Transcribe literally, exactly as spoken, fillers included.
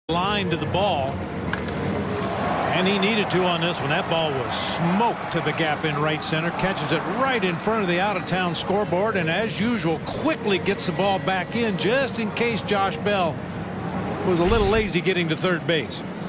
line to the ball. And he needed to on this one. That ball was smoked to the gap in right center. Catches it right in front of the out-of-town scoreboard. And as usual, quickly gets the ball back in just in case Josh Bell was a little lazy getting to third base.